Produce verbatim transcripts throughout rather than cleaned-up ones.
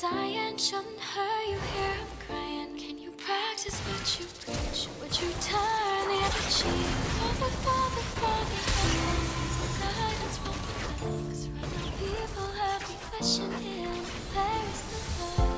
dying, shouldn't hurt you. Hear I'm crying. Can you practice what you preach? Would you turn the other cheek? Father, Father, Father, have lessons and guidance from the books. From the people have confession in. Where is the love?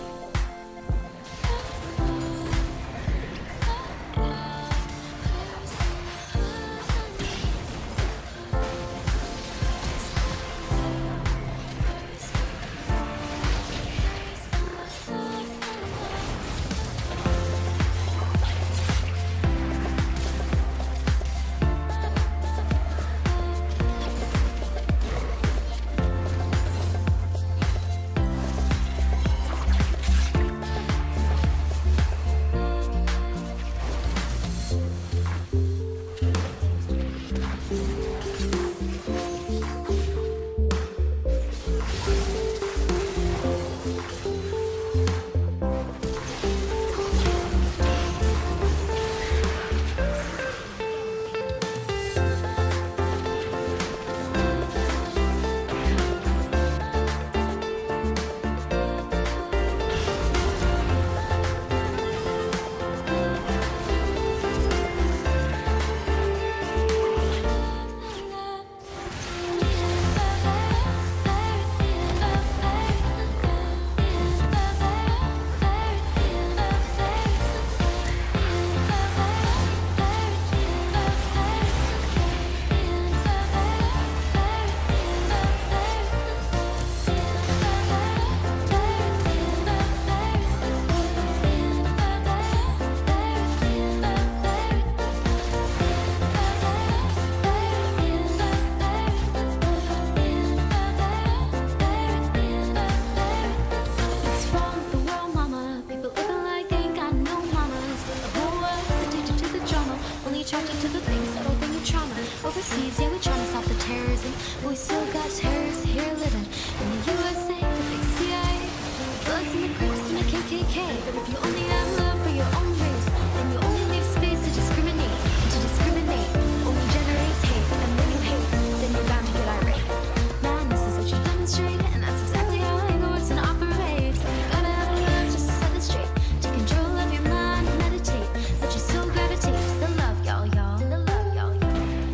Overseas, yeah, we trying to stop the terrorism, but we still got terrorists here living in the U S A, the big C I A, Bloods and the Crips and the K K K. But if you only have love for your own race, then you only leave space to discriminate, and to discriminate only generates hate, and when you hate, then you're bound to get irate. Man, this is what you demonstrate, and that's exactly how anger works and operates. You gotta have love just to set it straight, take control of your mind and meditate, let your soul gravitate to the love, y'all, y'all, to the love, y'all, y'all.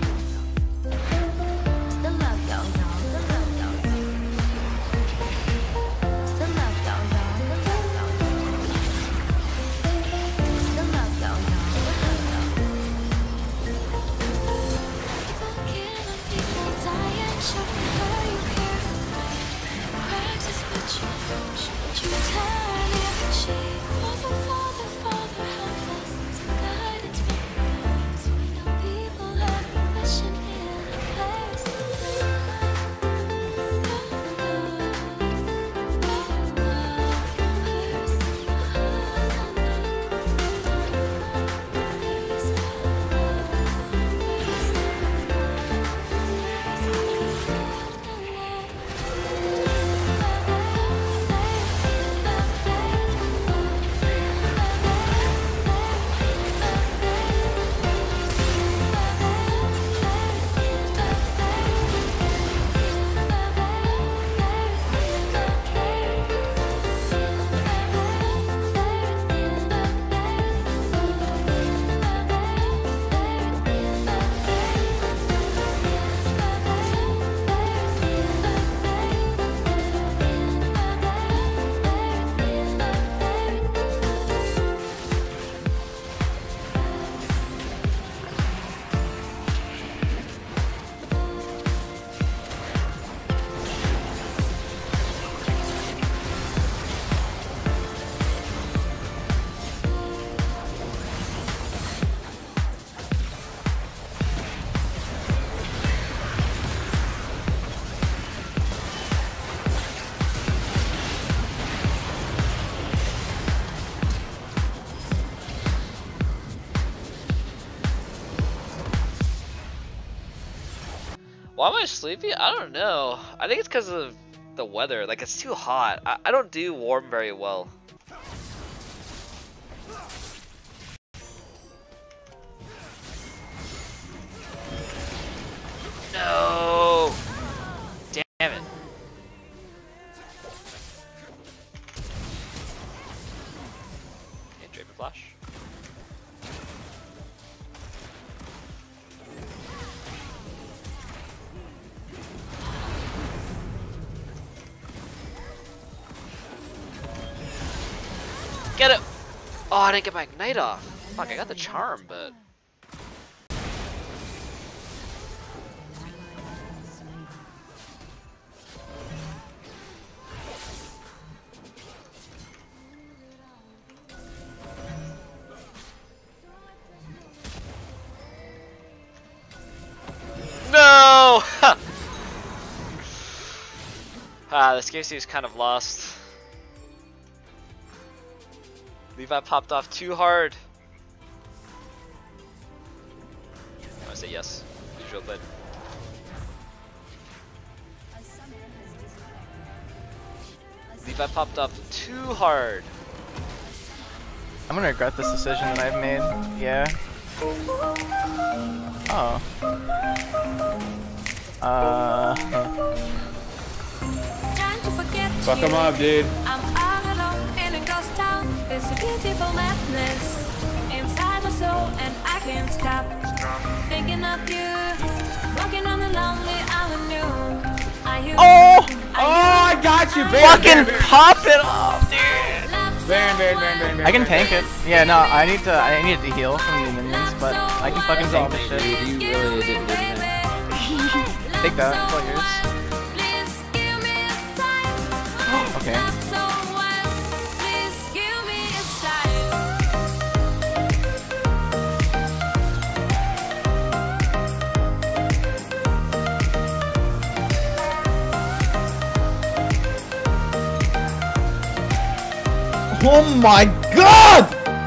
Why am I sleepy? I don't know. I think it's because of the weather. Like, it's too hot. I, I don't do warm very well. No! Damn it. flash. Get it! Oh, I didn't get my ignite off. Fuck, I got the charm, but. No! Ah, this game seems kind of lost. Levi popped off too hard. I'm gonna say yes. Usual play. Levi popped off too hard. I'm gonna regret this decision that I've made. Yeah. Oh. Uh. Fuck him up, dude. I'm all alone in a ghost town. It's a beautiful madness inside my soul, and I can't stop thinking of you. Walking on the lonely avenue. Are you? Oh! Oh, I got you, Baron. Fucking pop it off, dude! Baron, Baron, Baron, Baron, Baron. I can tank it. Yeah, no, I need to. I need to heal from the minions, but I can fucking tank this shit. Dude, you really didn't do that. Take that. It's all yours. Okay. Oh my god!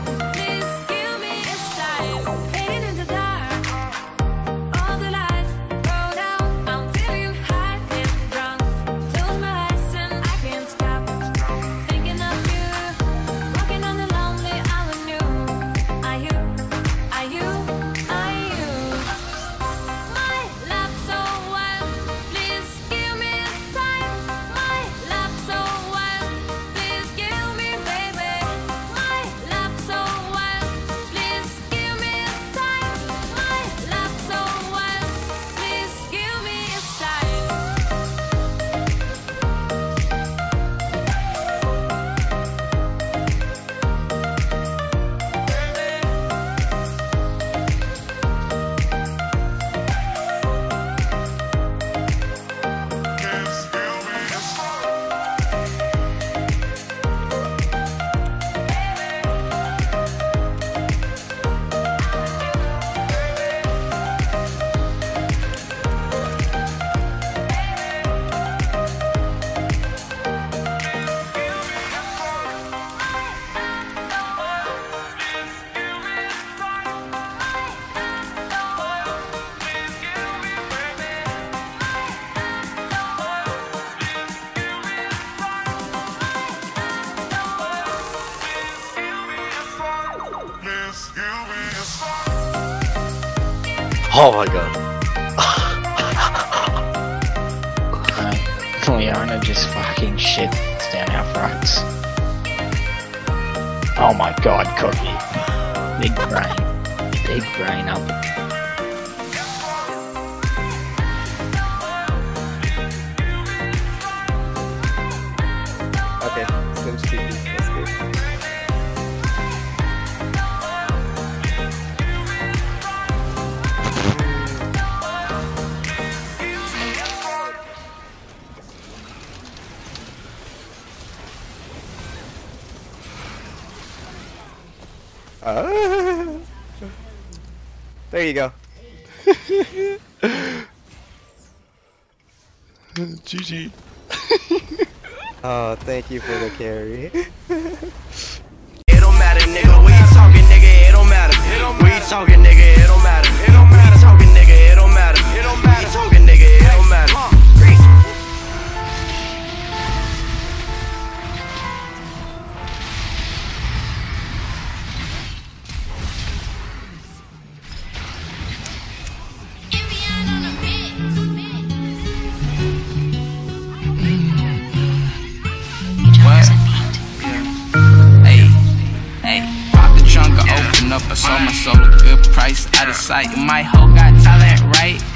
Oh my god. uh, Leona just fucking shit down our fronts. Oh my god, Cookie. Big brain. Big brain up. Okay, Sims T V, that's good. Uh, there you go. G G. Oh, thank you for the carry. It don't matter, nigga. We talking, nigga. It don't matter. We talking, nigga. It don't matter. It don't matter. We talking, nigga. It don't matter. It don't matter. We talking, nigga. It don't matter. Hey, hey, rock the Sold my soul a good price, out of sight. My hoe got talent, right?